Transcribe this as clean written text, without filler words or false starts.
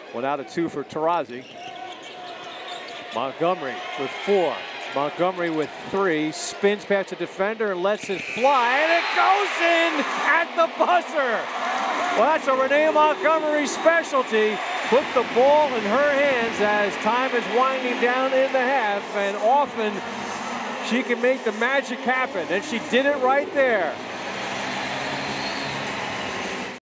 1 out of 2 for Taurasi. Montgomery with 4. Montgomery with 3. Spins past the defender and lets it fly. And it goes in at the buzzer. Well, that's a Renee Montgomery specialty. Put the ball in her hands as time is winding down in the half. And often she can make the magic happen. And she did it right there.